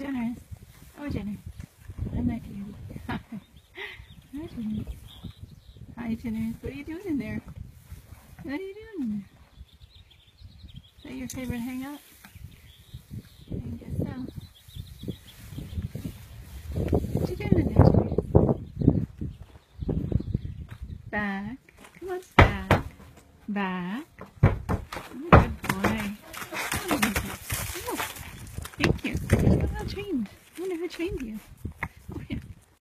Jenner. Oh, Jenner. I'm not Candy. Hi. Hi, Jenner. Hi, Jenner. What are you doing in there? What are you doing in there? Is that your favorite hangout? I guess so. What you doing in there, Jenner? Back. Come on, back. Back. Oh, good boy. Oh, thank you. I wonder who trained you.